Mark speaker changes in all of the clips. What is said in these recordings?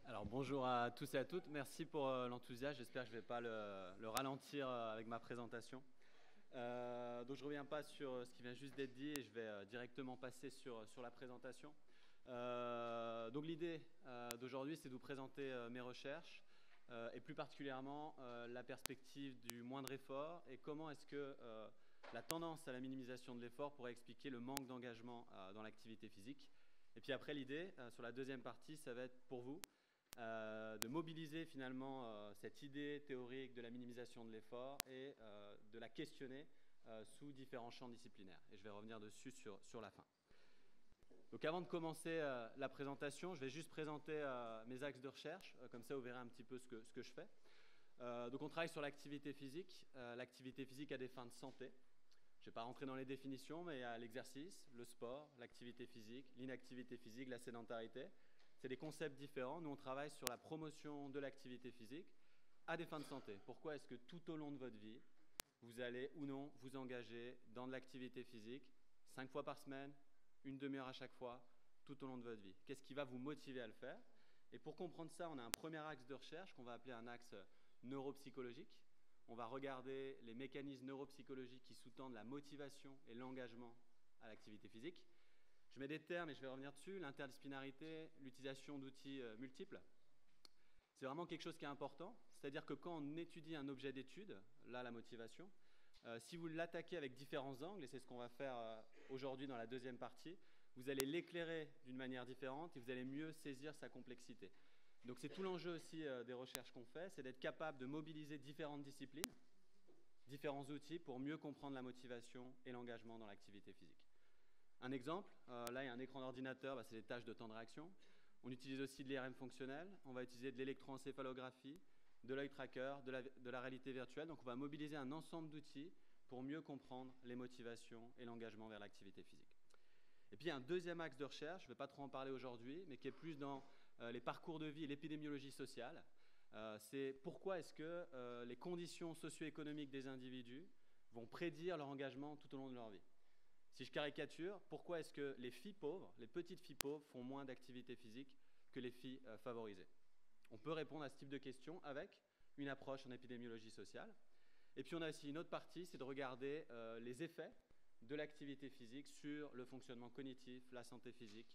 Speaker 1: Alors bonjour à tous et à toutes, merci pour l'enthousiasme, j'espère que je ne vais pas le ralentir avec ma présentation. Donc je ne reviens pas sur ce qui vient juste d'être dit et je vais directement passer sur la présentation. Donc l'idée d'aujourd'hui, c'est de vous présenter mes recherches et plus particulièrement la perspective du moindre effort et comment est-ce que la tendance à la minimisation de l'effort pourrait expliquer le manque d'engagement dans l'activité physique. Et puis après, l'idée sur la deuxième partie, ça va être pour vous de mobiliser finalement cette idée théorique de la minimisation de l'effort et de la questionner sous différents champs disciplinaires. Et je vais revenir dessus sur la fin. Donc avant de commencer la présentation, je vais juste présenter mes axes de recherche, comme ça vous verrez un petit peu ce que je fais. Donc on travaille sur l'activité physique à des fins de santé. Je ne vais pas rentrer dans les définitions, mais il y a l'exercice, le sport, l'activité physique, l'inactivité physique, la sédentarité. C'est des concepts différents. Nous, on travaille sur la promotion de l'activité physique à des fins de santé. Pourquoi est-ce que tout au long de votre vie, vous allez ou non vous engager dans de l'activité physique 5 fois par semaine, une demi-heure à chaque fois, tout au long de votre vie? Qu'est-ce qui va vous motiver à le faire? Et pour comprendre ça, on a un premier axe de recherche qu'on va appeler un axe neuropsychologique. On va regarder les mécanismes neuropsychologiques qui sous-tendent la motivation et l'engagement à l'activité physique. Je mets des termes et je vais revenir dessus, l'interdisciplinarité, l'utilisation d'outils multiples. C'est vraiment quelque chose qui est important, c'est-à-dire que quand on étudie un objet d'étude, là la motivation, si vous l'attaquez avec différents angles, et c'est ce qu'on va faire aujourd'hui dans la deuxième partie, vous allez l'éclairer d'une manière différente et vous allez mieux saisir sa complexité. Donc c'est tout l'enjeu aussi des recherches qu'on fait, c'est d'être capable de mobiliser différentes disciplines, différents outils pour mieux comprendre la motivation et l'engagement dans l'activité physique. Un exemple, là il y a un écran d'ordinateur, c'est des tâches de temps de réaction. On utilise aussi de l'IRM fonctionnel, on va utiliser de l'électroencéphalographie, de l'œil tracker, de la réalité virtuelle. Donc on va mobiliser un ensemble d'outils pour mieux comprendre les motivations et l'engagement vers l'activité physique. Et puis il y a un deuxième axe de recherche, je ne vais pas trop en parler aujourd'hui, mais qui est plus dans les parcours de vie et l'épidémiologie sociale. C'est pourquoi est-ce que les conditions socio-économiques des individus vont prédire leur engagement tout au long de leur vie. Si je caricature, pourquoi est-ce que les filles pauvres, les petites filles pauvres, font moins d'activité physique que les filles favorisées? On peut répondre à ce type de questions avec une approche en épidémiologie sociale. Et puis on a aussi une autre partie, c'est de regarder les effets de l'activité physique sur le fonctionnement cognitif, la santé physique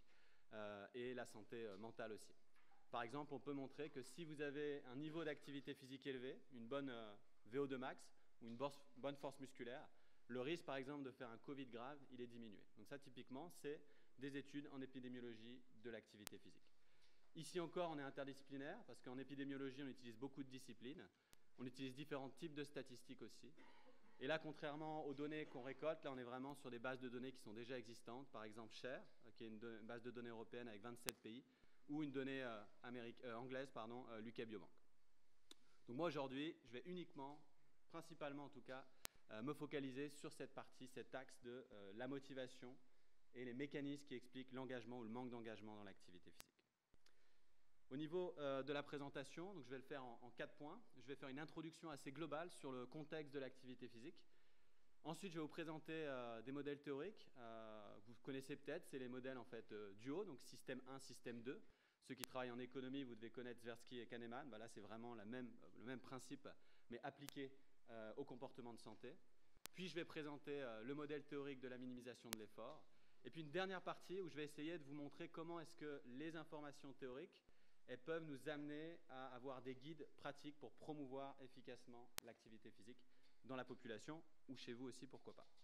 Speaker 1: et la santé mentale aussi. Par exemple, on peut montrer que si vous avez un niveau d'activité physique élevé, une bonne VO2 max ou une bonne force musculaire, le risque, par exemple, de faire un Covid grave, il est diminué. Donc ça, typiquement, c'est des études en épidémiologie de l'activité physique. Ici encore, on est interdisciplinaire, parce qu'en épidémiologie, on utilise beaucoup de disciplines. On utilise différents types de statistiques aussi. Et là, contrairement aux données qu'on récolte, là, on est vraiment sur des bases de données qui sont déjà existantes. Par exemple, SHARE, qui est une base de données européenne avec 27 pays, ou une donnée anglaise, l'UK Biobank. Donc moi, aujourd'hui, je vais uniquement, principalement en tout cas, me focaliser sur cette partie, cet axe de la motivation et les mécanismes qui expliquent l'engagement ou le manque d'engagement dans l'activité physique. Au niveau de la présentation, donc je vais le faire en 4 points. Je vais faire une introduction assez globale sur le contexte de l'activité physique. Ensuite, je vais vous présenter des modèles théoriques. Vous connaissez peut-être, c'est les modèles en fait duo, donc système 1, système 2. Ceux qui travaillent en économie, vous devez connaître Tversky et Kahneman. Là, c'est vraiment le même principe, mais appliqué au comportement de santé. Puis, je vais présenter le modèle théorique de la minimisation de l'effort. Et puis, une dernière partie où je vais essayer de vous montrer comment est-ce que les informations théoriques elles peuvent nous amener à avoir des guides pratiques pour promouvoir efficacement l'activité physique dans la population ou chez vous aussi, pourquoi pas.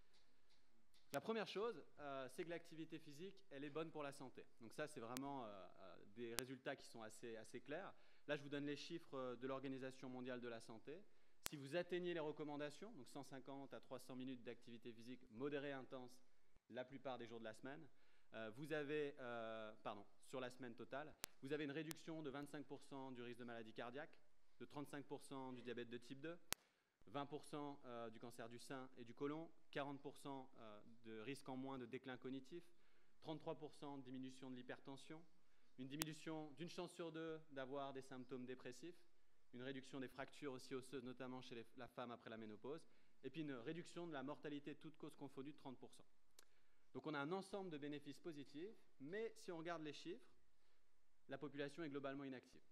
Speaker 1: La première chose, c'est que l'activité physique, elle est bonne pour la santé. Donc ça, c'est vraiment des résultats qui sont assez clairs. Là, je vous donne les chiffres de l'Organisation mondiale de la santé. Si vous atteignez les recommandations, donc 150 à 300 minutes d'activité physique modérée et intense la plupart des jours de la semaine, vous avez, sur la semaine totale, vous avez une réduction de 25% du risque de maladie cardiaque, de 35% du diabète de type 2, 20% du cancer du sein et du côlon, 40% de risque en moins de déclin cognitif, 33% de diminution de l'hypertension, une diminution d'une chance sur deux d'avoir des symptômes dépressifs, une réduction des fractures aussi osseuses, notamment chez la femme après la ménopause, et puis une réduction de la mortalité toutes causes confondues de 30%. Donc on a un ensemble de bénéfices positifs, mais si on regarde les chiffres, la population est globalement inactive.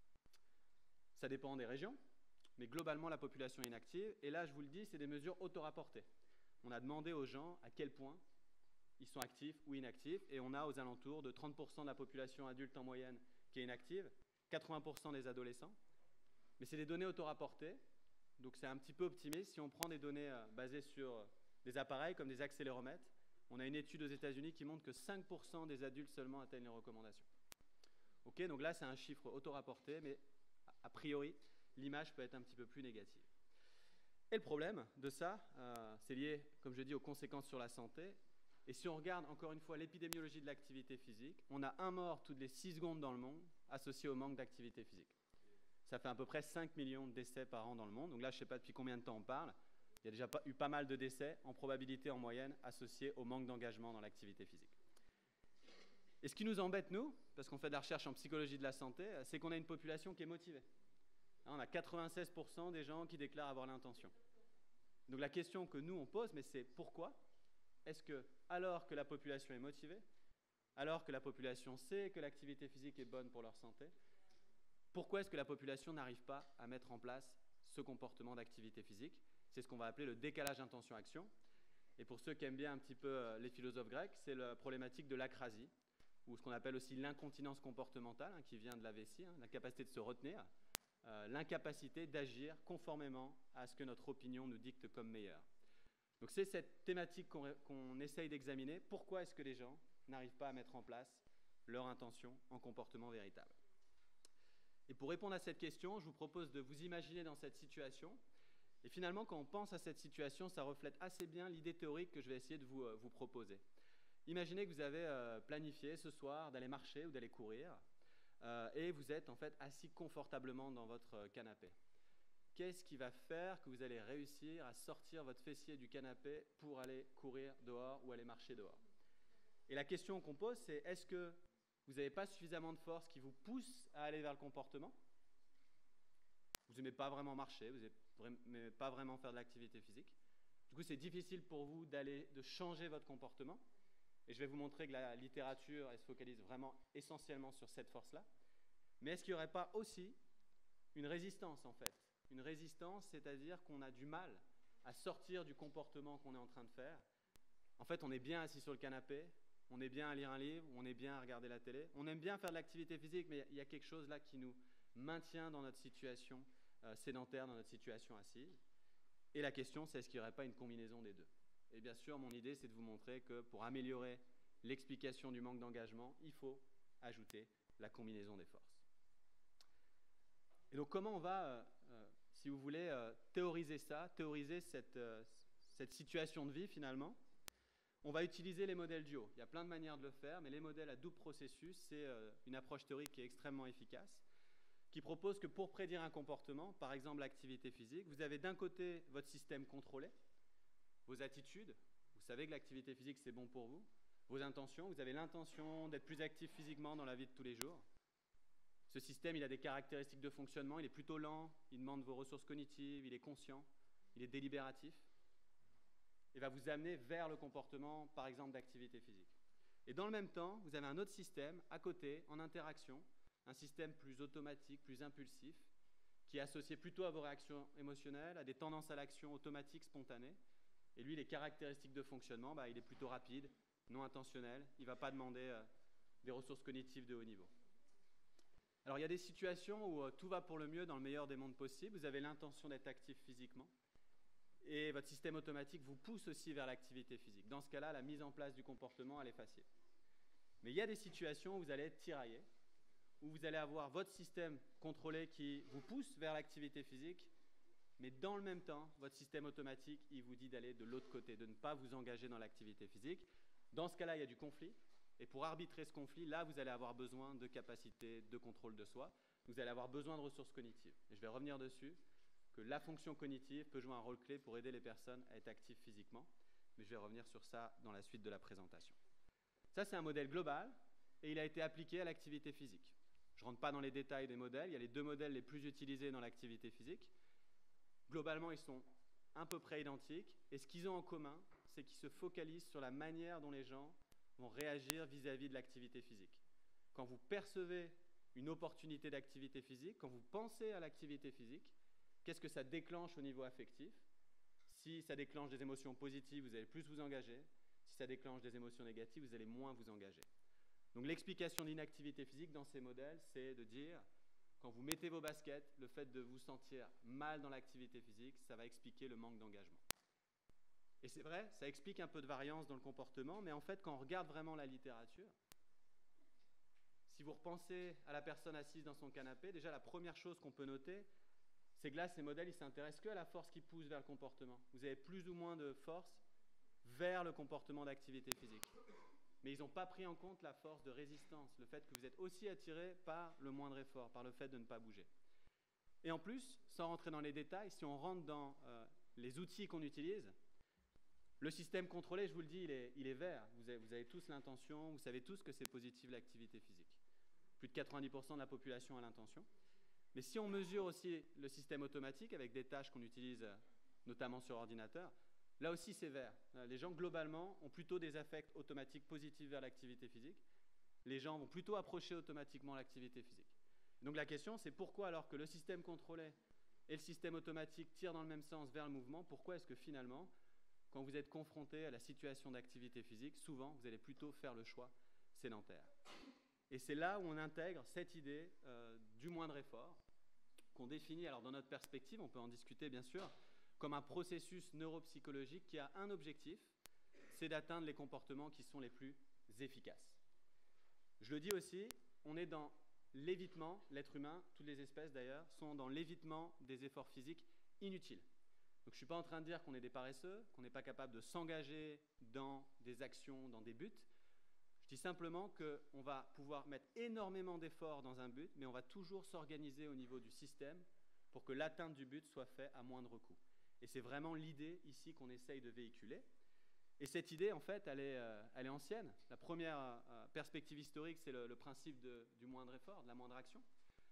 Speaker 1: Ça dépend des régions, mais globalement, la population est inactive. Et là, je vous le dis, c'est des mesures auto-rapportées. On a demandé aux gens à quel point ils sont actifs ou inactifs, et on a aux alentours de 30% de la population adulte en moyenne qui est inactive, 80% des adolescents. Mais c'est des données auto-rapportées, donc c'est un petit peu optimiste. Si on prend des données basées sur des appareils comme des accéléromètres, on a une étude aux États-Unis qui montre que 5% des adultes seulement atteignent les recommandations. Ok, donc là, c'est un chiffre auto-rapporté, mais a priori, l'image peut être un petit peu plus négative. Et le problème de ça, c'est lié, comme je dis, aux conséquences sur la santé. Et si on regarde encore une fois l'épidémiologie de l'activité physique, on a un mort toutes les 6 secondes dans le monde associé au manque d'activité physique. Ça fait à peu près 5 millions de décès par an dans le monde. Donc là, je ne sais pas depuis combien de temps on parle. Il y a déjà eu pas mal de décès en probabilité en moyenne associés au manque d'engagement dans l'activité physique. Et ce qui nous embête, nous, parce qu'on fait de la recherche en psychologie de la santé, c'est qu'on a une population qui est motivée. On a 96% des gens qui déclarent avoir l'intention. Donc la question que nous, on pose, mais c'est pourquoi est-ce que, alors que la population est motivée, alors que la population sait que l'activité physique est bonne pour leur santé, pourquoi est-ce que la population n'arrive pas à mettre en place ce comportement d'activité physique? C'est ce qu'on va appeler le décalage intention-action. Et pour ceux qui aiment bien un petit peu les philosophes grecs, c'est la problématique de l'acrasie, ou ce qu'on appelle aussi l'incontinence comportementale, qui vient de la vessie, la capacité de se retenir, l'incapacité d'agir conformément à ce que notre opinion nous dicte comme meilleur. Donc c'est cette thématique qu'on essaye d'examiner. Pourquoi est-ce que les gens n'arrivent pas à mettre en place leur intention en comportement véritable? Et pour répondre à cette question, je vous propose de vous imaginer dans cette situation. Et finalement, quand on pense à cette situation, ça reflète assez bien l'idée théorique que je vais essayer de vous proposer. Imaginez que vous avez planifié ce soir d'aller marcher ou d'aller courir, et vous êtes en fait assis confortablement dans votre canapé. Qu'est-ce qui va faire que vous allez réussir à sortir votre fessier du canapé pour aller courir dehors ou aller marcher dehors? Et la question qu'on pose, c'est est-ce que vous n'avez pas suffisamment de force qui vous pousse à aller vers le comportement? Vous n'aimez pas vraiment marcher, vous n'aimez pas vraiment faire de l'activité physique. Du coup, c'est difficile pour vous de changer votre comportement. Et je vais vous montrer que la littérature, elle se focalise vraiment essentiellement sur cette force-là. Mais est-ce qu'il n'y aurait pas aussi une résistance, en fait? Une résistance, c'est-à-dire qu'on a du mal à sortir du comportement qu'on est en train de faire. En fait, on est bien assis sur le canapé, on est bien à lire un livre, on est bien à regarder la télé. On aime bien faire de l'activité physique, mais il y a quelque chose là qui nous maintient dans notre situation sédentaire, dans notre situation assise. Et la question, c'est est-ce qu'il n'y aurait pas une combinaison des deux? Et bien sûr, mon idée, c'est de vous montrer que pour améliorer l'explication du manque d'engagement, il faut ajouter la combinaison des forces. Et donc, comment on va, si vous voulez, théoriser ça, théoriser cette situation de vie, finalement? On va utiliser les modèles duo. Il y a plein de manières de le faire, mais les modèles à double processus, c'est une approche théorique qui est extrêmement efficace, qui propose que pour prédire un comportement, par exemple l'activité physique, vous avez d'un côté votre système contrôlé, vos attitudes, vous savez que l'activité physique c'est bon pour vous, vos intentions, vous avez l'intention d'être plus actif physiquement dans la vie de tous les jours. Ce système, il a des caractéristiques de fonctionnement, il est plutôt lent, il demande vos ressources cognitives, il est conscient, il est délibératif, et va vous amener vers le comportement, par exemple, d'activité physique. Et dans le même temps, vous avez un autre système à côté, en interaction, un système plus automatique, plus impulsif, qui est associé plutôt à vos réactions émotionnelles, à des tendances à l'action automatique, spontanée. Et lui, les caractéristiques de fonctionnement, il est plutôt rapide, non intentionnel, il ne va pas demander des ressources cognitives de haut niveau. Alors, il y a des situations où tout va pour le mieux dans le meilleur des mondes possibles. Vous avez l'intention d'être actif physiquement et votre système automatique vous pousse aussi vers l'activité physique. Dans ce cas-là, la mise en place du comportement, elle est facile. Mais il y a des situations où vous allez être tiraillé, où vous allez avoir votre système contrôlé qui vous pousse vers l'activité physique, mais dans le même temps, votre système automatique, il vous dit d'aller de l'autre côté, de ne pas vous engager dans l'activité physique. Dans ce cas-là, il y a du conflit. Et pour arbitrer ce conflit, là, vous allez avoir besoin de capacités de contrôle de soi. Vous allez avoir besoin de ressources cognitives. Et je vais revenir dessus, que la fonction cognitive peut jouer un rôle clé pour aider les personnes à être actives physiquement. Mais je vais revenir sur ça dans la suite de la présentation. Ça, c'est un modèle global et il a été appliqué à l'activité physique. Je ne rentre pas dans les détails des modèles. Il y a les deux modèles les plus utilisés dans l'activité physique. Globalement, ils sont à peu près identiques. Et ce qu'ils ont en commun, c'est qu'ils se focalisent sur la manière dont les gens vont réagir vis-à-vis de l'activité physique. Quand vous percevez une opportunité d'activité physique, quand vous pensez à l'activité physique, qu'est-ce que ça déclenche au niveau affectif? Si ça déclenche des émotions positives, vous allez plus vous engager. Si ça déclenche des émotions négatives, vous allez moins vous engager. Donc l'explication d'inactivité physique dans ces modèles, c'est de dire, quand vous mettez vos baskets, le fait de vous sentir mal dans l'activité physique, ça va expliquer le manque d'engagement. Et c'est vrai, ça explique un peu de variance dans le comportement, mais en fait, quand on regarde vraiment la littérature, si vous repensez à la personne assise dans son canapé, déjà la première chose qu'on peut noter, c'est que là, ces modèles, ils ne s'intéressent que à la force qui pousse vers le comportement. Vous avez plus ou moins de force vers le comportement d'activité physique. Mais ils n'ont pas pris en compte la force de résistance, le fait que vous êtes aussi attiré par le moindre effort, par le fait de ne pas bouger. Et en plus, sans rentrer dans les détails, si on rentre dans les outils qu'on utilise, le système contrôlé, je vous le dis, il est vert. Vous avez tous l'intention, vous savez tous que c'est positif l'activité physique. Plus de 90% de la population a l'intention. Mais si on mesure aussi le système automatique avec des tâches qu'on utilise notamment sur ordinateur, là aussi c'est vert. Les gens globalement ont plutôt des affects automatiques positifs vers l'activité physique. Les gens vont plutôt approcher automatiquement l'activité physique. Donc la question c'est pourquoi alors que le système contrôlé et le système automatique tirent dans le même sens vers le mouvement, pourquoi est-ce que finalement, quand vous êtes confronté à la situation d'activité physique, souvent vous allez plutôt faire le choix sédentaire. Et c'est là où on intègre cette idée du moindre effort, qu'on définit, alors dans notre perspective, on peut en discuter bien sûr, comme un processus neuropsychologique qui a un objectif, c'est d'atteindre les comportements qui sont les plus efficaces. Je le dis aussi, on est dans l'évitement, l'être humain, toutes les espèces d'ailleurs, sont dans l'évitement des efforts physiques inutiles. Donc je ne suis pas en train de dire qu'on est des paresseux, qu'on n'est pas capable de s'engager dans des actions, dans des buts. Je dis simplement qu'on va pouvoir mettre énormément d'efforts dans un but, mais on va toujours s'organiser au niveau du système pour que l'atteinte du but soit faite à moindre coût. Et c'est vraiment l'idée ici qu'on essaye de véhiculer. Et cette idée, en fait, elle est ancienne. La première perspective historique, c'est le principe du moindre effort, de la moindre action,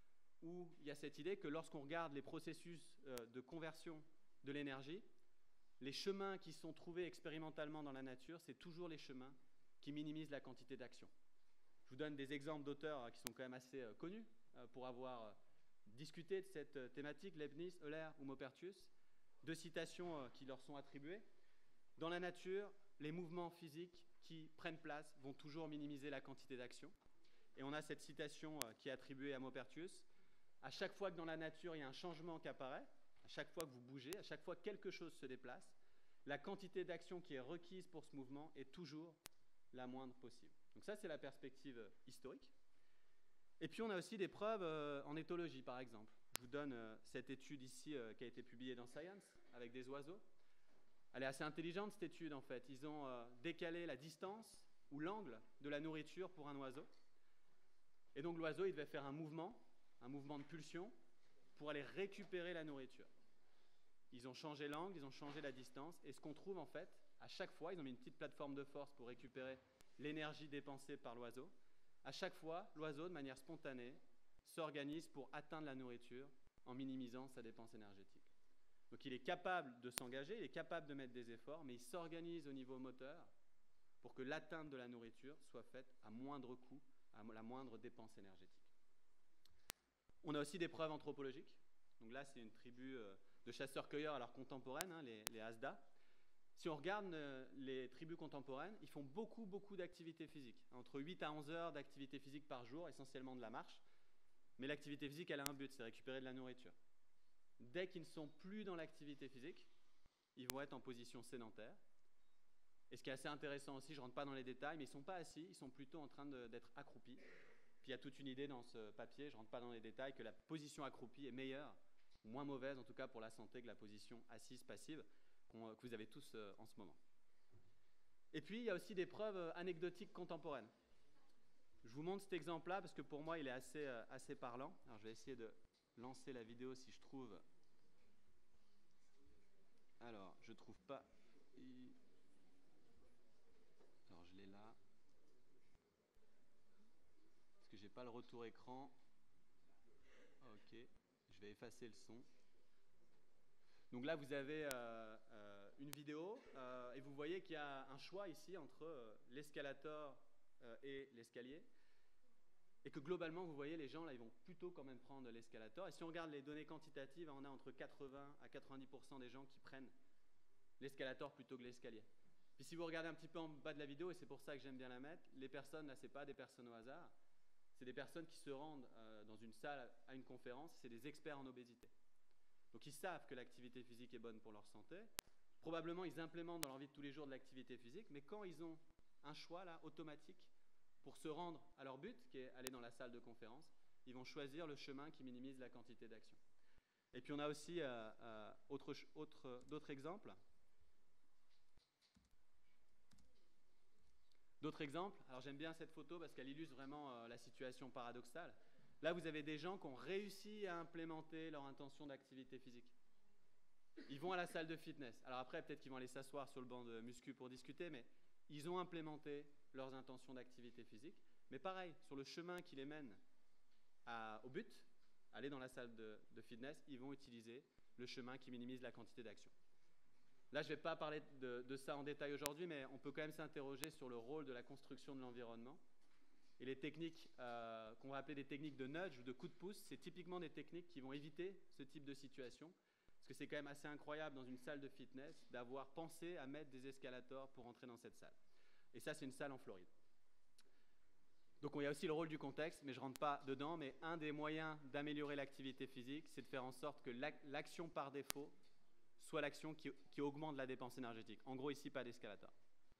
Speaker 1: où il y a cette idée que lorsqu'on regarde les processus de conversion de l'énergie, les chemins qui sont trouvés expérimentalement dans la nature, c'est toujours les chemins qui minimisent la quantité d'action. Je vous donne des exemples d'auteurs qui sont quand même assez connus pour avoir discuté de cette thématique, Leibniz, Euler ou Maupertuis. Deux citations qui leur sont attribuées. Dans la nature, les mouvements physiques qui prennent place vont toujours minimiser la quantité d'action. Et on a cette citation qui est attribuée à Maupertuis. À chaque fois que dans la nature, il y a un changement qui apparaît, à chaque fois que vous bougez, à chaque fois que quelque chose se déplace, la quantité d'action qui est requise pour ce mouvement est toujours la moindre possible. Donc ça, c'est la perspective historique. Et puis, on a aussi des preuves en éthologie, par exemple. Je vous donne cette étude ici qui a été publiée dans Science avec des oiseaux. Elle est assez intelligente, cette étude, en fait. Ils ont décalé la distance ou l'angle de la nourriture pour un oiseau. Et donc, l'oiseau, il devait faire un mouvement de pulsion pour aller récupérer la nourriture. Ils ont changé l'angle, ils ont changé la distance. Et ce qu'on trouve, en fait, à chaque fois, ils ont mis une petite plateforme de force pour récupérer l'énergie dépensée par l'oiseau. À chaque fois, l'oiseau, de manière spontanée, s'organise pour atteindre la nourriture en minimisant sa dépense énergétique. Donc il est capable de s'engager, il est capable de mettre des efforts, mais il s'organise au niveau moteur pour que l'atteinte de la nourriture soit faite à moindre coût, à la moindre dépense énergétique. On a aussi des preuves anthropologiques. Donc là, c'est une tribu de chasseurs-cueilleurs alors contemporaines, les Hasda. Si on regarde les tribus contemporaines, ils font beaucoup d'activités physiques. Entre 8 à 11 heures d'activité physique par jour, essentiellement de la marche. Mais l'activité physique, elle a un but, c'est récupérer de la nourriture. Dès qu'ils ne sont plus dans l'activité physique, ils vont être en position sédentaire. Et ce qui est assez intéressant aussi, je ne rentre pas dans les détails, mais ils ne sont pas assis, ils sont plutôt en train d'être accroupis. Puis il y a toute une idée dans ce papier, je ne rentre pas dans les détails, que la position accroupie est meilleure, ou moins mauvaise en tout cas pour la santé que la position assise passive que vous avez tous en ce moment. Et puis il y a aussi des preuves anecdotiques contemporaines. Je vous montre cet exemple-là parce que pour moi il est assez parlant. Alors je vais essayer de lancer la vidéo si je trouve. Alors je trouve pas. Alors je l'ai là. Parce que j'ai pas le retour écran. Ok, je vais effacer le son. Donc là vous avez une vidéo et vous voyez qu'il y a un choix ici entre l'escalator et l'escalier. Et que globalement, vous voyez, les gens, là, ils vont plutôt quand même prendre l'escalator. Et si on regarde les données quantitatives, on a entre 80 à 90% des gens qui prennent l'escalator plutôt que l'escalier. Puis si vous regardez un petit peu en bas de la vidéo, et c'est pour ça que j'aime bien la mettre, les personnes, là, ce n'est pas des personnes au hasard, c'est des personnes qui se rendent dans une salle à une conférence, c'est des experts en obésité. Donc ils savent que l'activité physique est bonne pour leur santé. Probablement, ils implémentent dans leur vie de tous les jours de l'activité physique, mais quand ils ont un choix là, automatique pour se rendre à leur but, qui est aller dans la salle de conférence, ils vont choisir le chemin qui minimise la quantité d'action. Et puis on a aussi d'autres exemples. D'autres exemples, alors j'aime bien cette photo parce qu'elle illustre vraiment la situation paradoxale. Là, vous avez des gens qui ont réussi à implémenter leur intention d'activité physique. Ils vont à la salle de fitness. Alors après, peut-être qu'ils vont aller s'asseoir sur le banc de muscu pour discuter, mais ils ont implémenté leurs intentions d'activité physique. Mais pareil, sur le chemin qui les mène au but, aller dans la salle de fitness, ils vont utiliser le chemin qui minimise la quantité d'action. Là, je ne vais pas parler de ça en détail aujourd'hui, mais on peut quand même s'interroger sur le rôle de la construction de l'environnement. Et les techniques qu'on va appeler des techniques de nudge ou de coup de pouce, c'est typiquement des techniques qui vont éviter ce type de situation. Parce que c'est quand même assez incroyable dans une salle de fitness d'avoir pensé à mettre des escalators pour entrer dans cette salle. Et ça, c'est une salle en Floride. Donc il y a aussi le rôle du contexte, mais je ne rentre pas dedans. Mais un des moyens d'améliorer l'activité physique, c'est de faire en sorte que l'action par défaut soit l'action qui augmente la dépense énergétique. En gros, ici, pas d'escalator.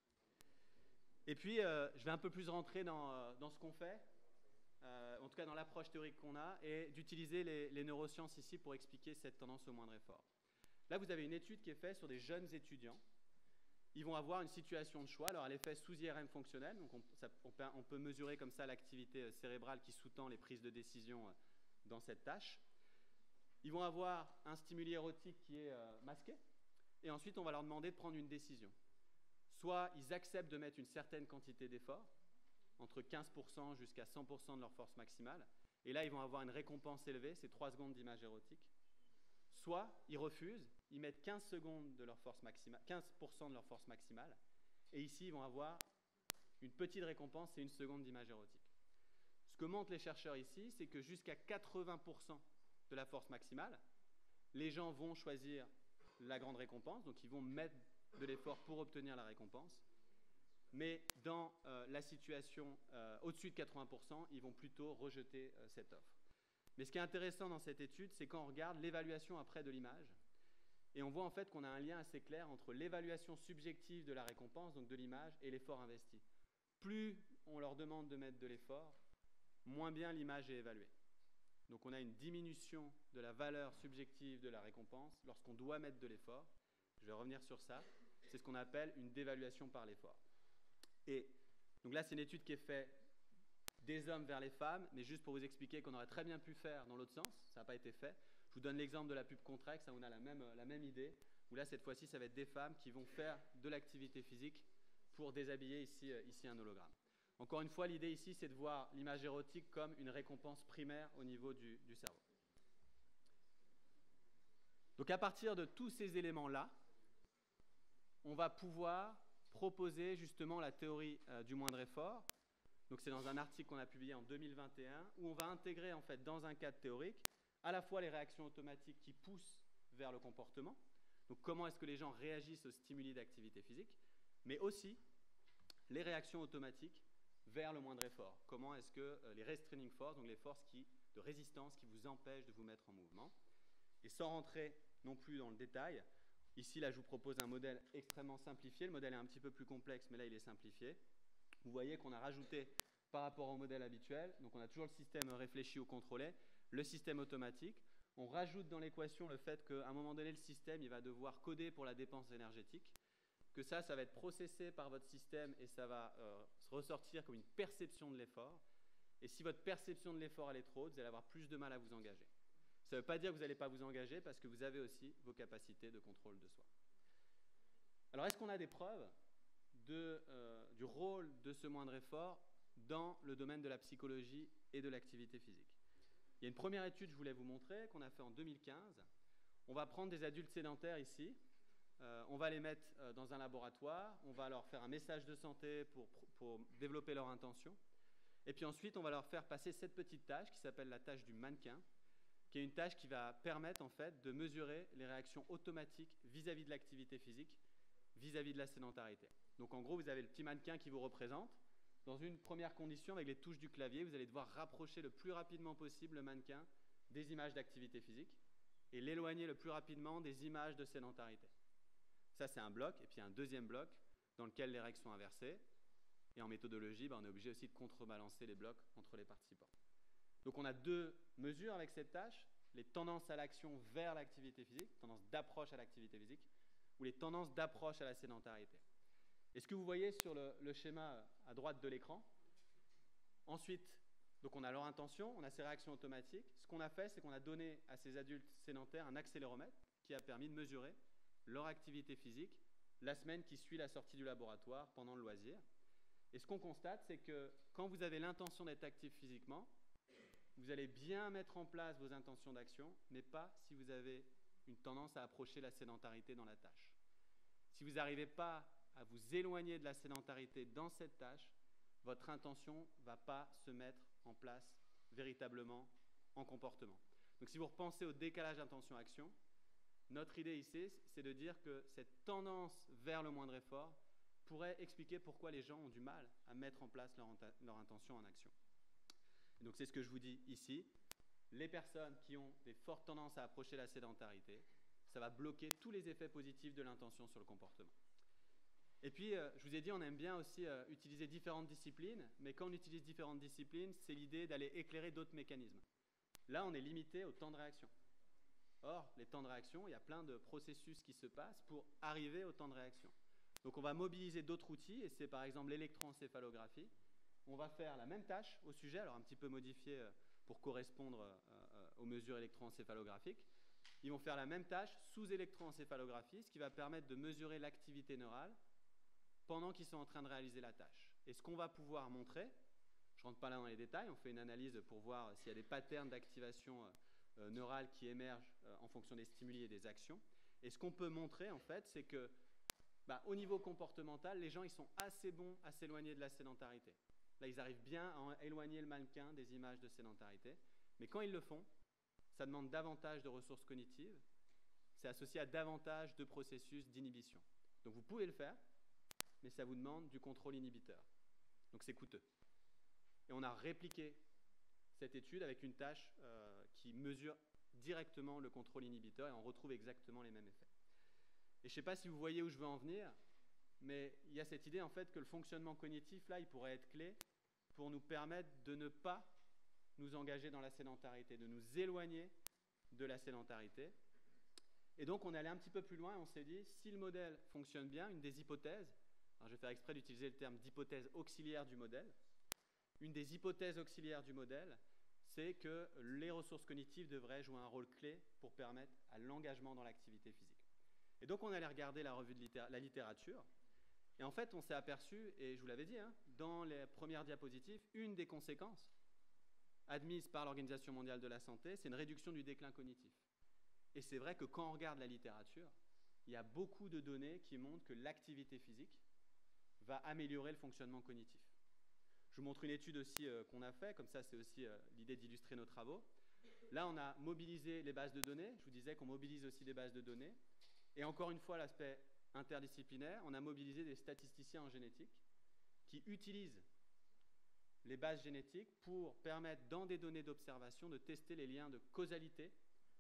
Speaker 1: Et puis, je vais un peu plus rentrer dans ce qu'on fait, en tout cas dans l'approche théorique qu'on a, et d'utiliser les neurosciences ici pour expliquer cette tendance au moindre effort. Là, vous avez une étude qui est faite sur des jeunes étudiants. Ils vont avoir une situation de choix. Alors, elle est faite sous IRM fonctionnel, donc on peut mesurer comme ça l'activité cérébrale qui sous-tend les prises de décision dans cette tâche. Ils vont avoir un stimuli érotique qui est masqué, et ensuite on va leur demander de prendre une décision. Soit ils acceptent de mettre une certaine quantité d'effort, entre 15% jusqu'à 100% de leur force maximale, et là ils vont avoir une récompense élevée, c'est 3 secondes d'image érotique. Soit ils refusent, ils mettent 15 secondes de leur force maximale, 15% de leur force maximale, et ici ils vont avoir une petite récompense, c'est 1 seconde d'image érotique. Ce que montrent les chercheurs ici, c'est que jusqu'à 80% de la force maximale, les gens vont choisir la grande récompense, donc ils vont mettre de l'effort pour obtenir la récompense. Mais dans la situation au-dessus de 80%, ils vont plutôt rejeter cette offre. Mais ce qui est intéressant dans cette étude, c'est quand on regarde l'évaluation après de l'image, et on voit en fait qu'on a un lien assez clair entre l'évaluation subjective de la récompense, donc de l'image, et l'effort investi. Plus on leur demande de mettre de l'effort, moins bien l'image est évaluée. Donc on a une diminution de la valeur subjective de la récompense lorsqu'on doit mettre de l'effort. Je vais revenir sur ça. C'est ce qu'on appelle une dévaluation par l'effort. Et donc là, c'est une étude qui est faite des hommes vers les femmes, mais juste pour vous expliquer qu'on aurait très bien pu faire dans l'autre sens, ça n'a pas été fait. Je vous donne l'exemple de la pub Contrex, ça on a la même idée, où là, cette fois-ci, ça va être des femmes qui vont faire de l'activité physique pour déshabiller ici un hologramme. Encore une fois, l'idée ici, c'est de voir l'image érotique comme une récompense primaire au niveau du cerveau. Donc à partir de tous ces éléments-là, on va pouvoir proposer justement la théorie du moindre effort. Donc c'est dans un article qu'on a publié en 2021, où on va intégrer en fait dans un cadre théorique à la fois les réactions automatiques qui poussent vers le comportement, donc comment est-ce que les gens réagissent aux stimuli d'activité physique, mais aussi les réactions automatiques vers le moindre effort. Comment est-ce que les restraining forces, donc les forces de résistance qui vous empêchent de vous mettre en mouvement. Et sans rentrer non plus dans le détail, ici là je vous propose un modèle extrêmement simplifié. Le modèle est un petit peu plus complexe, mais là il est simplifié. Vous voyez qu'on a rajouté par rapport au modèle habituel, donc on a toujours le système réfléchi ou contrôlé, le système automatique. On rajoute dans l'équation le fait qu'à un moment donné, le système il va devoir coder pour la dépense énergétique, que ça va être processé par votre système et ça va se ressortir comme une perception de l'effort. Et si votre perception de l'effort elle est trop haute, vous allez avoir plus de mal à vous engager. Ça ne veut pas dire que vous n'allez pas vous engager parce que vous avez aussi vos capacités de contrôle de soi. Alors, est-ce qu'on a des preuves du rôle de ce moindre effort dans le domaine de la psychologie et de l'activité physique? Il y a une première étude que je voulais vous montrer qu'on a fait en 2015. On va prendre des adultes sédentaires ici. On va les mettre dans un laboratoire. On va leur faire un message de santé pour développer leur intention. Et puis ensuite, on va leur faire passer cette petite tâche qui s'appelle la tâche du mannequin, qui est une tâche qui va permettre en fait de mesurer les réactions automatiques vis-à-vis de l'activité physique, vis-à-vis de la sédentarité. Donc en gros, vous avez le petit mannequin qui vous représente. Dans une première condition, avec les touches du clavier, vous allez devoir rapprocher le plus rapidement possible le mannequin des images d'activité physique et l'éloigner le plus rapidement des images de sédentarité. Ça, c'est un bloc. Et puis un deuxième bloc dans lequel les règles sont inversées. Et en méthodologie, on est obligé aussi de contrebalancer les blocs entre les participants. Donc on a deux mesures avec cette tâche, les tendances à l'action vers l'activité physique, tendances d'approche à l'activité physique, ou les tendances d'approche à la sédentarité. Et ce que vous voyez sur le schéma à droite de l'écran, ensuite, donc on a leur intention, on a ces réactions automatiques. Ce qu'on a fait, c'est qu'on a donné à ces adultes sédentaires un accéléromètre qui a permis de mesurer leur activité physique la semaine qui suit la sortie du laboratoire pendant le loisir. Et ce qu'on constate, c'est que quand vous avez l'intention d'être actif physiquement, vous allez bien mettre en place vos intentions d'action, mais pas si vous avez une tendance à approcher la sédentarité dans la tâche. Si vous n'arrivez pas à vous éloigner de la sédentarité dans cette tâche, votre intention ne va pas se mettre en place véritablement en comportement. Donc si vous repensez au décalage intention-action, notre idée ici, c'est de dire que cette tendance vers le moindre effort pourrait expliquer pourquoi les gens ont du mal à mettre en place leur intention en action. Et donc c'est ce que je vous dis ici. Les personnes qui ont des fortes tendances à approcher la sédentarité, ça va bloquer tous les effets positifs de l'intention sur le comportement. Et puis, je vous ai dit, on aime bien aussi utiliser différentes disciplines, mais quand on utilise différentes disciplines, c'est l'idée d'aller éclairer d'autres mécanismes. Là, on est limité au temps de réaction. Or, les temps de réaction, il y a plein de processus qui se passent pour arriver au temps de réaction. Donc, on va mobiliser d'autres outils, et c'est par exemple l'électroencéphalographie. On va faire la même tâche au sujet, alors un petit peu modifiée pour correspondre aux mesures électroencéphalographiques. Ils vont faire la même tâche sous électroencéphalographie, ce qui va permettre de mesurer l'activité neurale pendant qu'ils sont en train de réaliser la tâche. Et ce qu'on va pouvoir montrer, je ne rentre pas là dans les détails, on fait une analyse pour voir s'il y a des patterns d'activation neurale qui émergent en fonction des stimuli et des actions. Et ce qu'on peut montrer, en fait, c'est que au niveau comportemental, les gens ils sont assez bons à s'éloigner de la sédentarité. Là, ils arrivent bien à éloigner le mannequin des images de sédentarité. Mais quand ils le font, ça demande davantage de ressources cognitives. C'est associé à davantage de processus d'inhibition. Donc vous pouvez le faire, mais ça vous demande du contrôle inhibiteur. Donc c'est coûteux. Et on a répliqué cette étude avec une tâche qui mesure directement le contrôle inhibiteur et on retrouve exactement les mêmes effets. Et je ne sais pas si vous voyez où je veux en venir, mais il y a cette idée en fait que le fonctionnement cognitif, là, il pourrait être clé pour nous permettre de ne pas nous engager dans la sédentarité, de nous éloigner de la sédentarité. Et donc on est allé un petit peu plus loin et on s'est dit, si le modèle fonctionne bien, une des hypothèses, alors je vais faire exprès d'utiliser le terme d'hypothèse auxiliaire du modèle, une des hypothèses auxiliaires du modèle, c'est que les ressources cognitives devraient jouer un rôle clé pour permettre à l'engagement dans l'activité physique. Et donc on allait regarder la revue de la littérature, et en fait on s'est aperçu, et je vous l'avais dit, dans les premières diapositives, une des conséquences admises par l'Organisation mondiale de la santé, c'est une réduction du déclin cognitif. Et c'est vrai que quand on regarde la littérature, il y a beaucoup de données qui montrent que l'activité physique va améliorer le fonctionnement cognitif. Je vous montre une étude aussi qu'on a fait, comme ça c'est aussi l'idée d'illustrer nos travaux. Là, on a mobilisé les bases de données. Je vous disais qu'on mobilise aussi des bases de données. Et encore une fois, l'aspect interdisciplinaire, on a mobilisé des statisticiens en génétique qui utilisent les bases génétiques pour permettre, dans des données d'observation, de tester les liens de causalité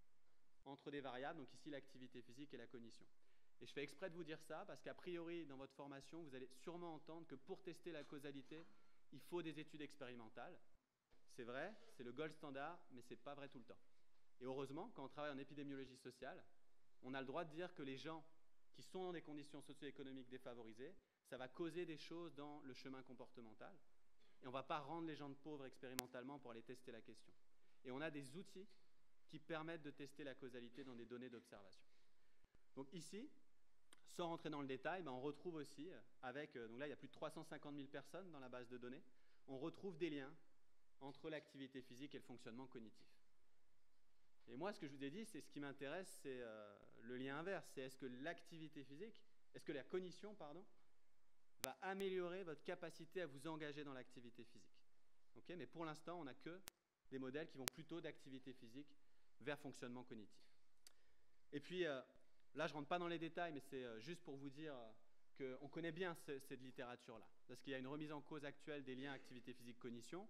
Speaker 1: entre des variables, donc ici l'activité physique et la cognition. Et je fais exprès de vous dire ça parce qu'a priori, dans votre formation, vous allez sûrement entendre que pour tester la causalité, il faut des études expérimentales. C'est vrai, c'est le gold standard, mais ce n'est pas vrai tout le temps. Et heureusement, quand on travaille en épidémiologie sociale, on a le droit de dire que les gens qui sont dans des conditions socio-économiques défavorisées, ça va causer des choses dans le chemin comportemental. Et on ne va pas rendre les gens pauvres expérimentalement pour aller tester la question. Et on a des outils qui permettent de tester la causalité dans des données d'observation. Donc ici, sans rentrer dans le détail, on retrouve aussi, donc là il y a plus de 350 000 personnes dans la base de données, on retrouve des liens entre l'activité physique et le fonctionnement cognitif. Et moi, ce que je vous ai dit, c'est ce qui m'intéresse, c'est le lien inverse. C'est est-ce que l'activité physique, est-ce que la cognition, va améliorer votre capacité à vous engager dans l'activité physique. Okay, mais pour l'instant, on n'a que des modèles qui vont plutôt d'activité physique vers fonctionnement cognitif. Et puis, là, je ne rentre pas dans les détails, mais c'est juste pour vous dire qu'on connaît bien cette littérature-là, parce qu'il y a une remise en cause actuelle des liens activité physique-cognition.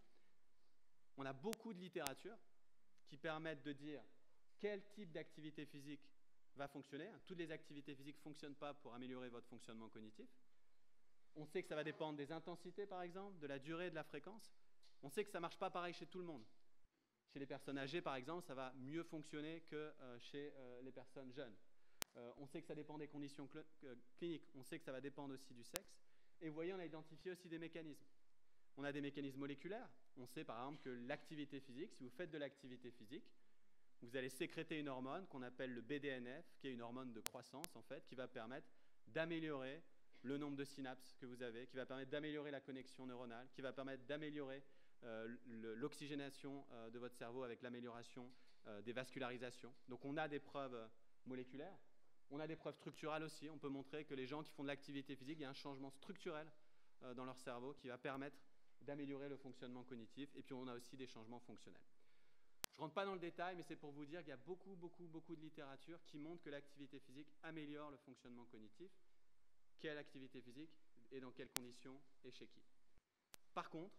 Speaker 1: On a beaucoup de littérature qui permettent de dire quel type d'activité physique va fonctionner. Toutes les activités physiques ne fonctionnent pas pour améliorer votre fonctionnement cognitif. On sait que ça va dépendre des intensités, par exemple, de la durée et de la fréquence. On sait que ça ne marche pas pareil chez tout le monde. Chez les personnes âgées, par exemple, ça va mieux fonctionner que chez les personnes jeunes. On sait que ça dépend des conditions cliniques. On sait que ça va dépendre aussi du sexe. Et vous voyez, on a identifié aussi des mécanismes. On a des mécanismes moléculaires. On sait, par exemple, que l'activité physique, si vous faites de l'activité physique, vous allez sécréter une hormone qu'on appelle le BDNF, qui est une hormone de croissance, en fait, qui va permettre d'améliorer le nombre de synapses que vous avez, qui va permettre d'améliorer la connexion neuronale, qui va permettre d'améliorer l'oxygénation de votre cerveau avec l'amélioration des vascularisations. Donc on a des preuves moléculaires, on a des preuves structurales aussi. On peut montrer que les gens qui font de l'activité physique, il y a un changement structurel dans leur cerveau qui va permettre d'améliorer le fonctionnement cognitif. Et puis on a aussi des changements fonctionnels. Je ne rentre pas dans le détail, mais c'est pour vous dire qu'il y a beaucoup de littérature qui montre que l'activité physique améliore le fonctionnement cognitif. Quelle activité physique et dans quelles conditions et chez qui. Par contre,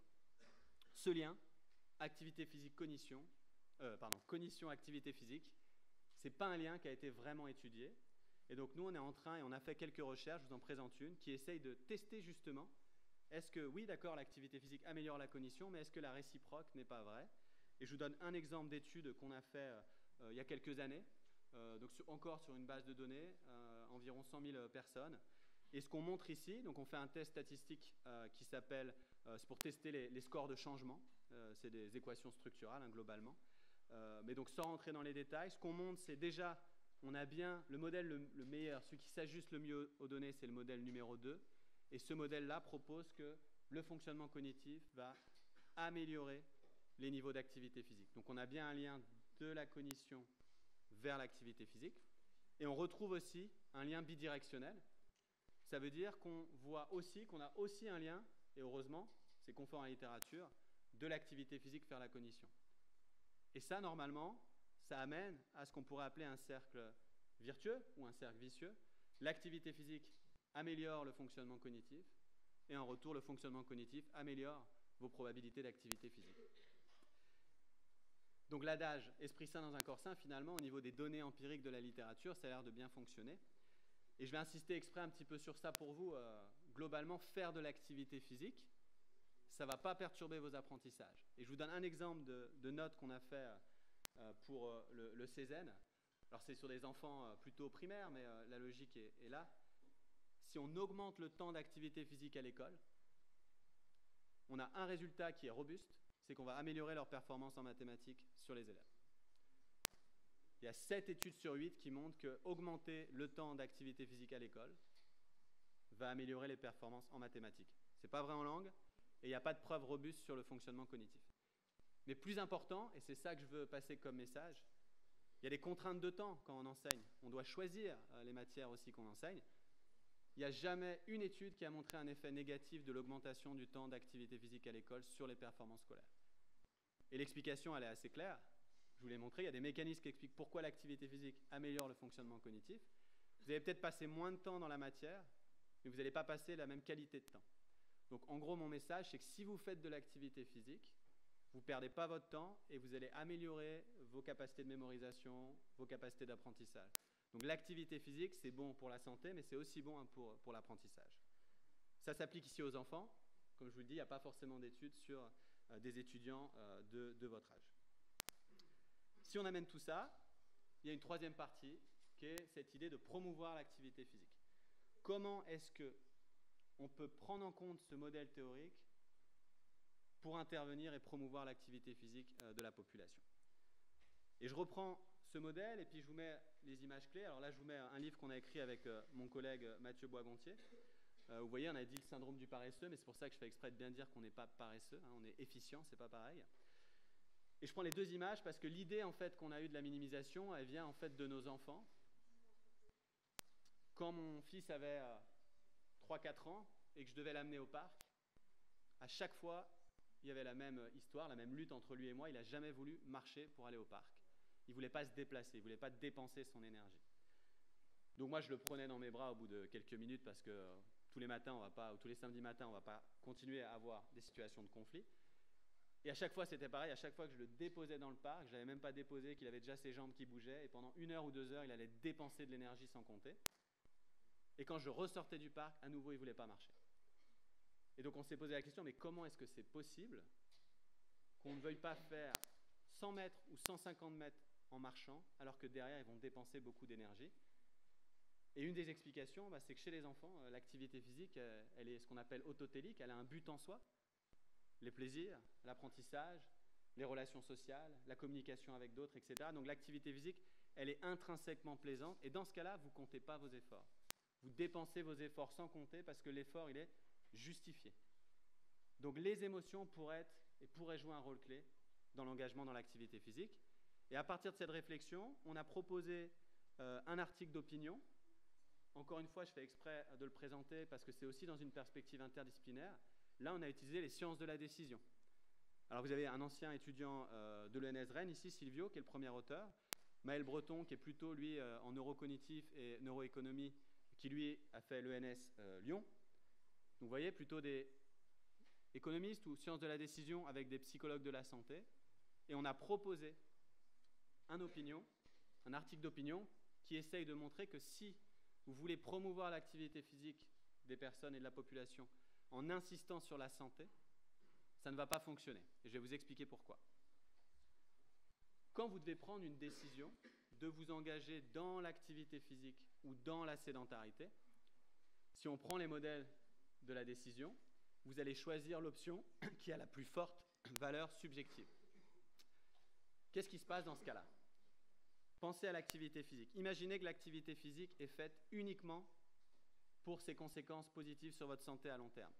Speaker 1: ce lien, activité physique, cognition-activité physique, ce n'est pas un lien qui a été vraiment étudié. Et donc nous, on est en train, et on a fait quelques recherches, je vous en présente une, qui essaye de tester justement, est-ce que, oui, d'accord, l'activité physique améliore la cognition, mais est-ce que la réciproque n'est pas vraie? Et je vous donne un exemple d'étude qu'on a fait il y a quelques années, donc encore sur une base de données, environ 100 000 personnes. Et ce qu'on montre ici, donc on fait un test statistique qui s'appelle, c'est pour tester les scores de changement, c'est des équations structurales hein, globalement. Mais donc sans rentrer dans les détails, ce qu'on montre c'est déjà, on a bien le modèle le meilleur, celui qui s'ajuste le mieux aux données, c'est le modèle numéro 2. Et ce modèle-là propose que le fonctionnement cognitif va améliorer les niveaux d'activité physique. Donc on a bien un lien de la cognition vers l'activité physique. Et on retrouve aussi un lien bidirectionnel. Ça veut dire qu'on voit aussi, qu'on a aussi un lien, et heureusement, c'est conforme à la littérature, de l'activité physique vers la cognition. Et ça, normalement, ça amène à ce qu'on pourrait appeler un cercle vertueux ou un cercle vicieux. L'activité physique améliore le fonctionnement cognitif, et en retour, le fonctionnement cognitif améliore vos probabilités d'activité physique. Donc l'adage « esprit sain dans un corps sain », finalement, au niveau des données empiriques de la littérature, ça a l'air de bien fonctionner. Et je vais insister exprès un petit peu sur ça pour vous. Globalement, faire de l'activité physique, ça ne va pas perturber vos apprentissages. Et je vous donne un exemple de note qu'on a fait pour le Cézanne. Alors c'est sur des enfants plutôt primaires, mais la logique est là. Si on augmente le temps d'activité physique à l'école, on a un résultat qui est robuste, c'est qu'on va améliorer leur performance en mathématiques sur les élèves. Il y a 7 études sur 8 qui montrent qu'augmenter le temps d'activité physique à l'école va améliorer les performances en mathématiques. Ce n'est pas vrai en langue, et il n'y a pas de preuve robuste sur le fonctionnement cognitif. Mais plus important, et c'est ça que je veux passer comme message, il y a des contraintes de temps quand on enseigne. On doit choisir les matières aussi qu'on enseigne. Il n'y a jamais une étude qui a montré un effet négatif de l'augmentation du temps d'activité physique à l'école sur les performances scolaires. Et l'explication, elle est assez claire. Je vous l'ai montré, il y a des mécanismes qui expliquent pourquoi l'activité physique améliore le fonctionnement cognitif. Vous allez peut-être passer moins de temps dans la matière, mais vous n'allez pas passer la même qualité de temps. Donc en gros, mon message, c'est que si vous faites de l'activité physique, vous ne perdez pas votre temps et vous allez améliorer vos capacités de mémorisation, vos capacités d'apprentissage. Donc l'activité physique, c'est bon pour la santé, mais c'est aussi bon pour l'apprentissage. Ça s'applique ici aux enfants. Comme je vous le dis, il n'y a pas forcément d'études sur des étudiants de votre âge. Si on amène tout ça, il y a une troisième partie qui est cette idée de promouvoir l'activité physique. Comment est-ce qu'on peut prendre en compte ce modèle théorique pour intervenir et promouvoir l'activité physique de la population? Et je reprends ce modèle et puis je vous mets les images clés. Alors là, je vous mets un livre qu'on a écrit avec mon collègue Mathieu Boisgontier. Vous voyez, on a dit le syndrome du paresseux, mais c'est pour ça que je fais exprès de bien dire qu'on n'est pas paresseux, hein, on est efficient, c'est pas pareil. Et je prends les deux images parce que l'idée en fait qu'on a eue de la minimisation, elle vient en fait de nos enfants. Quand mon fils avait 3-4 ans et que je devais l'amener au parc, à chaque fois, il y avait la même histoire, la même lutte entre lui et moi. Il n'a jamais voulu marcher pour aller au parc. Il ne voulait pas se déplacer, il ne voulait pas dépenser son énergie. Donc moi, je le prenais dans mes bras au bout de quelques minutes parce que tous les matins, on va pas, ou tous les samedis matins, on ne va pas continuer à avoir des situations de conflit. Et à chaque fois, c'était pareil. À chaque fois que je le déposais dans le parc, je ne l'avais même pas déposé, qu'il avait déjà ses jambes qui bougeaient. Et pendant 1 heure ou 2 heures, il allait dépenser de l'énergie sans compter. Et quand je ressortais du parc, à nouveau, il ne voulait pas marcher. Et donc, on s'est posé la question, mais comment est-ce que c'est possible qu'on ne veuille pas faire 100 mètres ou 150 mètres en marchant, alors que derrière, ils vont dépenser beaucoup d'énergie? Et une des explications, c'est que chez les enfants, l'activité physique, elle est ce qu'on appelle autotélique, elle a un but en soi. Les plaisirs, l'apprentissage, les relations sociales, la communication avec d'autres, etc. Donc l'activité physique, elle est intrinsèquement plaisante. Et dans ce cas-là, vous ne comptez pas vos efforts. Vous dépensez vos efforts sans compter parce que l'effort, il est justifié. Donc les émotions pourraient jouer un rôle clé dans l'engagement dans l'activité physique. Et à partir de cette réflexion, on a proposé un article d'opinion. Encore une fois, je fais exprès de le présenter parce que c'est aussi dans une perspective interdisciplinaire. Là, on a utilisé les sciences de la décision. Alors, vous avez un ancien étudiant de l'ENS Rennes, ici, Silvio, qui est le premier auteur. Maël Breton, qui est plutôt, lui, en neurocognitif et neuroéconomie, qui, lui, a fait l'ENS Lyon. Donc, vous voyez, plutôt des économistes ou sciences de la décision avec des psychologues de la santé. Et on a proposé un article d'opinion qui essaye de montrer que si vous voulez promouvoir l'activité physique des personnes et de la population en insistant sur la santé, ça ne va pas fonctionner. Et je vais vous expliquer pourquoi. Quand vous devez prendre une décision de vous engager dans l'activité physique ou dans la sédentarité, si on prend les modèles de la décision, vous allez choisir l'option qui a la plus forte valeur subjective. Qu'est-ce qui se passe dans ce cas-là? Pensez à l'activité physique. Imaginez que l'activité physique est faite uniquement pour ses conséquences positives sur votre santé à long terme.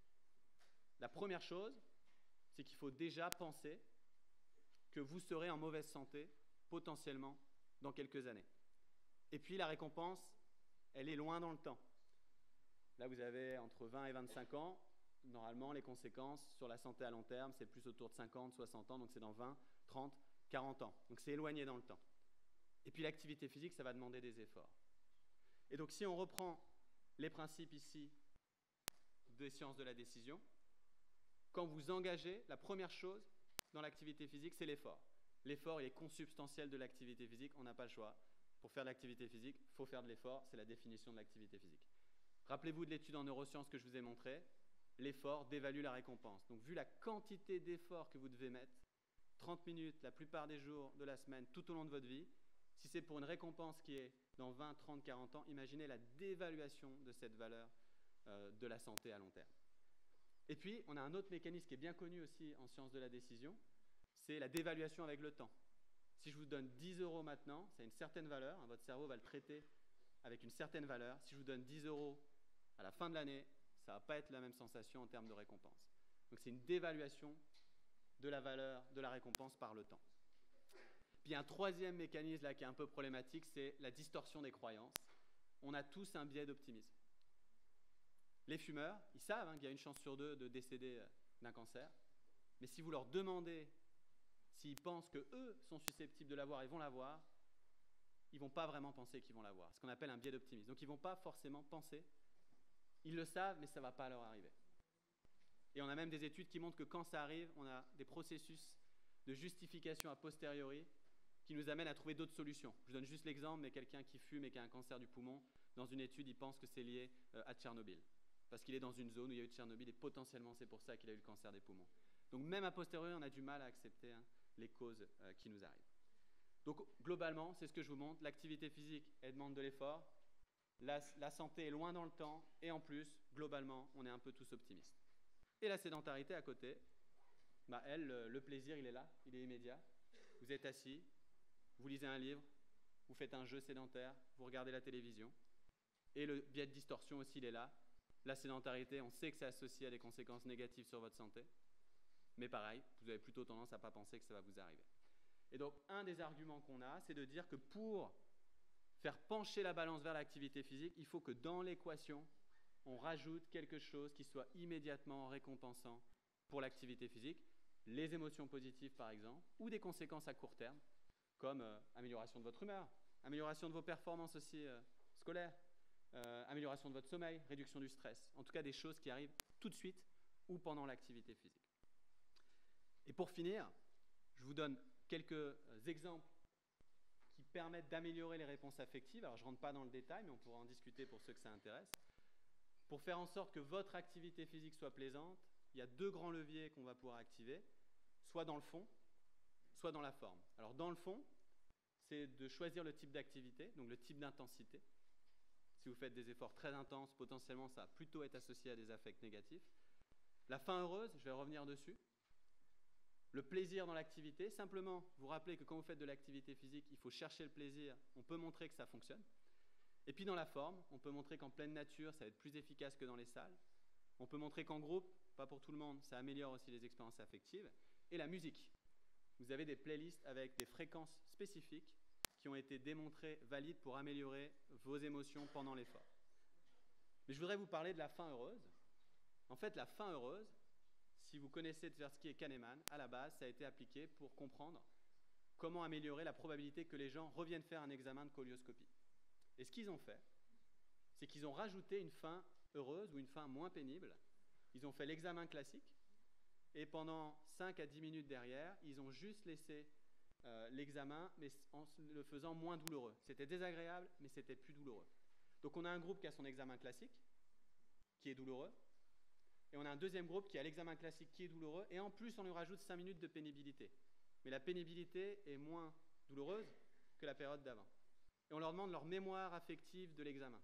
Speaker 1: La première chose, c'est qu'il faut déjà penser que vous serez en mauvaise santé potentiellement dans quelques années. Et puis la récompense, elle est loin dans le temps. Là, vous avez entre 20 et 25 ans. Normalement, les conséquences sur la santé à long terme, c'est plus autour de 50, 60 ans, donc c'est dans 20, 30, 40 ans. Donc c'est éloigné dans le temps. Et puis l'activité physique, ça va demander des efforts. Et donc si on reprend les principes ici des sciences de la décision, quand vous engagez, la première chose dans l'activité physique, c'est l'effort. L'effort, il est consubstantiel de l'activité physique, on n'a pas le choix. Pour faire de l'activité physique, il faut faire de l'effort, c'est la définition de l'activité physique. Rappelez-vous de l'étude en neurosciences que je vous ai montrée, l'effort dévalue la récompense. Donc vu la quantité d'efforts que vous devez mettre, 30 minutes la plupart des jours de la semaine, tout au long de votre vie, si c'est pour une récompense qui est dans 20, 30, 40 ans, imaginez la dévaluation de cette valeur de la santé à long terme. Et puis, on a un autre mécanisme qui est bien connu aussi en sciences de la décision, c'est la dévaluation avec le temps. Si je vous donne 10 € maintenant, ça a une certaine valeur, votre cerveau va le traiter avec une certaine valeur. Si je vous donne 10 € à la fin de l'année, ça ne va pas être la même sensation en termes de récompense. Donc c'est une dévaluation de la valeur de la récompense par le temps. Puis il y a un troisième mécanisme là qui est un peu problématique, c'est la distorsion des croyances. On a tous un biais d'optimisme. Les fumeurs, ils savent qu'il y a une chance sur 2 de décéder d'un cancer, mais si vous leur demandez s'ils pensent qu'eux sont susceptibles de l'avoir et vont l'avoir, ils ne vont pas vraiment penser qu'ils vont l'avoir, ce qu'on appelle un biais d'optimisme. Donc ils ne vont pas forcément penser, ils le savent, mais ça ne va pas leur arriver. Et on a même des études qui montrent que quand ça arrive, on a des processus de justification a posteriori qui nous amènent à trouver d'autres solutions. Je vous donne juste l'exemple, mais quelqu'un qui fume et qui a un cancer du poumon, dans une étude, il pense que c'est lié à Tchernobyl. Parce qu'il est dans une zone où il y a eu Tchernobyl et potentiellement c'est pour ça qu'il a eu le cancer des poumons. Donc même a posteriori, on a du mal à accepter les causes qui nous arrivent. Donc globalement, c'est ce que je vous montre. L'activité physique, elle demande de l'effort. La santé est loin dans le temps. Et en plus, globalement, on est un peu tous optimistes. Et la sédentarité à côté, elle, le plaisir, il est là, il est immédiat. Vous êtes assis, vous lisez un livre, vous faites un jeu sédentaire, vous regardez la télévision. Et le biais de distorsion aussi, il est là. La sédentarité, on sait que c'est associé à des conséquences négatives sur votre santé. Mais pareil, vous avez plutôt tendance à ne pas penser que ça va vous arriver. Et donc, un des arguments qu'on a, c'est de dire que pour faire pencher la balance vers l'activité physique, il faut que dans l'équation, on rajoute quelque chose qui soit immédiatement récompensant pour l'activité physique, les émotions positives par exemple, ou des conséquences à court terme, comme amélioration de votre humeur, amélioration de vos performances aussi scolaires, amélioration de votre sommeil, réduction du stress, en tout cas des choses qui arrivent tout de suite ou pendant l'activité physique. Et pour finir, je vous donne quelques exemples qui permettent d'améliorer les réponses affectives. Alors je ne rentre pas dans le détail, mais on pourra en discuter pour ceux que ça intéresse. Pour faire en sorte que votre activité physique soit plaisante, il y a 2 grands leviers qu'on va pouvoir activer, soit dans le fond, soit dans la forme. Alors dans le fond, c'est de choisir le type d'activité, donc le type d'intensité. Si vous faites des efforts très intenses, potentiellement ça va plutôt être associé à des affects négatifs. La fin heureuse, je vais revenir dessus. Le plaisir dans l'activité, simplement vous rappelez que quand vous faites de l'activité physique, il faut chercher le plaisir, on peut montrer que ça fonctionne. Et puis dans la forme, on peut montrer qu'en pleine nature, ça va être plus efficace que dans les salles. On peut montrer qu'en groupe, pas pour tout le monde, ça améliore aussi les expériences affectives. Et la musique. Vous avez des playlists avec des fréquences spécifiques qui ont été démontrées valides pour améliorer vos émotions pendant l'effort. Mais je voudrais vous parler de la fin heureuse. En fait, la fin heureuse, si vous connaissez Tversky et Kahneman, à la base, ça a été appliqué pour comprendre comment améliorer la probabilité que les gens reviennent faire un examen de colioscopie. Et ce qu'ils ont fait, c'est qu'ils ont rajouté une fin heureuse ou une fin moins pénible. Ils ont fait l'examen classique et pendant 5 à 10 minutes derrière, ils ont juste laissé l'examen, mais en le faisant moins douloureux. C'était désagréable, mais c'était plus douloureux. Donc on a un groupe qui a son examen classique, qui est douloureux, et on a un deuxième groupe qui a l'examen classique qui est douloureux, et en plus on lui rajoute 5 minutes de pénibilité. Mais la pénibilité est moins douloureuse que la période d'avant. Et on leur demande leur mémoire affective de l'examen.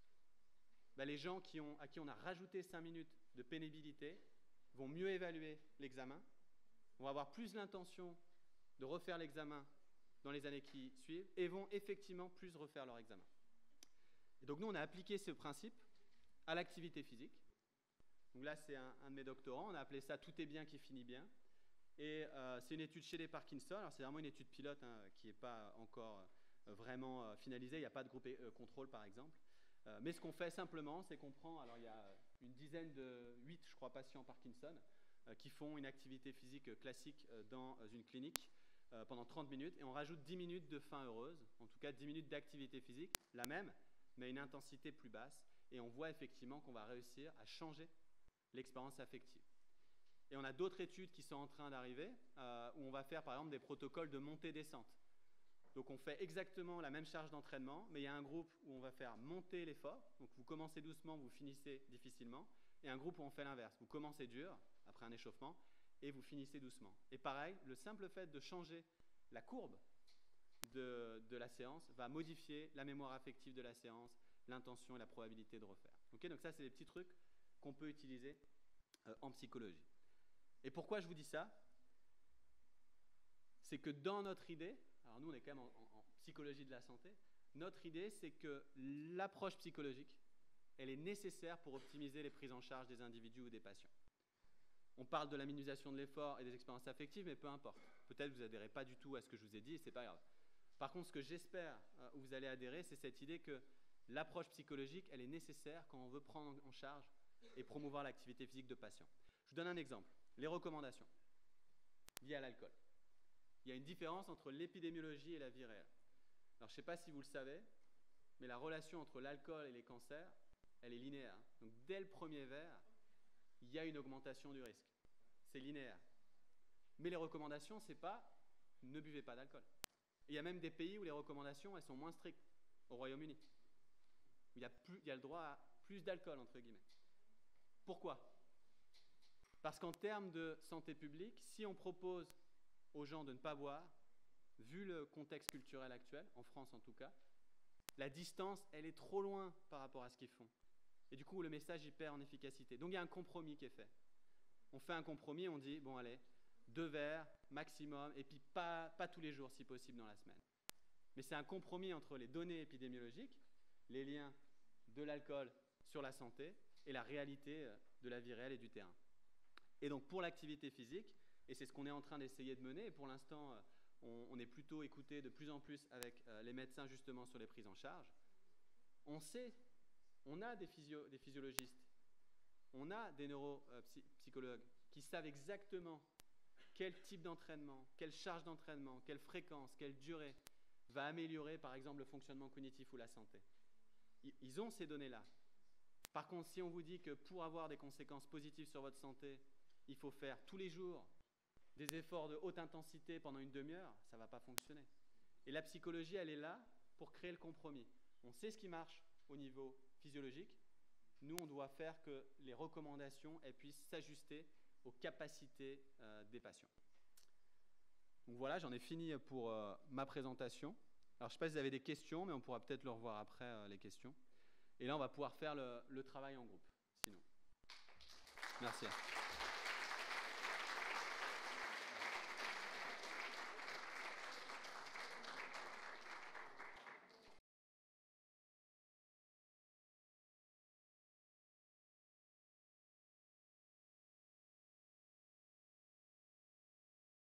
Speaker 1: Les gens à qui on a rajouté 5 minutes de pénibilité vont mieux évaluer l'examen, vont avoir plus l'intention de refaire l'examen dans les années qui suivent et vont effectivement plus refaire leur examen. Et donc nous, on a appliqué ce principe à l'activité physique. Donc là, c'est un de mes doctorants, on a appelé ça « Tout est bien qui finit bien ». Et c'est une étude chez les Parkinson, alors c'est vraiment une étude pilote qui n'est pas encore vraiment finalisée, il n'y a pas de groupe contrôle par exemple. Mais ce qu'on fait simplement, c'est qu'on prend, alors il y a une dizaine de 8, je crois, patients Parkinson qui font une activité physique classique dans une clinique pendant 30 minutes et on rajoute 10 minutes de fin heureuse, en tout cas 10 minutes d'activité physique, la même, mais une intensité plus basse. Et on voit effectivement qu'on va réussir à changer l'expérience affective. Et on a d'autres études qui sont en train d'arriver où on va faire par exemple des protocoles de montée-descente. Donc on fait exactement la même charge d'entraînement, mais il y a un groupe où on va faire monter l'effort, donc vous commencez doucement, vous finissez difficilement, et un groupe où on fait l'inverse, vous commencez dur, après un échauffement, et vous finissez doucement. Et pareil, le simple fait de changer la courbe de la séance va modifier la mémoire affective de la séance, l'intention et la probabilité de refaire. Okay, donc ça, c'est des petits trucs qu'on peut utiliser en psychologie. Et pourquoi je vous dis ça? C'est que dans notre idée, alors nous on est quand même en psychologie de la santé, notre idée c'est que l'approche psychologique, elle est nécessaire pour optimiser les prises en charge des individus ou des patients. On parle de la minimisation de l'effort et des expériences affectives, mais peu importe. Peut-être que vous n'adhérez pas du tout à ce que je vous ai dit et c'est pas grave. Par contre, ce que j'espère que vous allez adhérer, c'est cette idée que l'approche psychologique, elle est nécessaire quand on veut prendre en charge et promouvoir l'activité physique de patients. Je vous donne un exemple. Les recommandations liées à l'alcool. Il y a une différence entre l'épidémiologie et la vie réelle. Alors, je ne sais pas si vous le savez, mais la relation entre l'alcool et les cancers, elle est linéaire. Donc, dès le premier verre, il y a une augmentation du risque. C'est linéaire. Mais les recommandations, ce n'est pas « ne buvez pas d'alcool ». Il y a même des pays où les recommandations, elles sont moins strictes. Au Royaume-Uni, où il y a le droit à plus d'alcool, entre guillemets. Pourquoi? Parce qu'en termes de santé publique, si on propose aux gens de ne pas boire, vu le contexte culturel actuel, en France en tout cas, la distance, elle est trop loin par rapport à ce qu'ils font. Et du coup, le message, il perd en efficacité. Donc, il y a un compromis qui est fait. On fait un compromis, on dit, bon, allez, 2 verres maximum, et puis pas tous les jours, si possible, dans la semaine. Mais c'est un compromis entre les données épidémiologiques, les liens de l'alcool sur la santé, et la réalité de la vie réelle et du terrain. Et donc, pour l'activité physique, et c'est ce qu'on est en train d'essayer de mener, et pour l'instant, on est plutôt écouté de plus en plus avec les médecins, justement, sur les prises en charge. On sait, on a des physiologistes, on a des neuropsychologues qui savent exactement quel type d'entraînement, quelle charge d'entraînement, quelle fréquence, quelle durée va améliorer par exemple le fonctionnement cognitif ou la santé. Ils ont ces données-là. Par contre, si on vous dit que pour avoir des conséquences positives sur votre santé, il faut faire tous les jours des efforts de haute intensité pendant une demi-heure, ça ne va pas fonctionner. Et la psychologie, elle est là pour créer le compromis. On sait ce qui marche au niveau physiologique. Nous, on doit faire que les recommandations elles puissent s'ajuster aux capacités des patients. Donc voilà, j'en ai fini pour ma présentation. Alors, je ne sais pas si vous avez des questions, mais on pourra peut-être le revoir après, les questions. Et là, on va pouvoir faire le travail en groupe, sinon. Merci.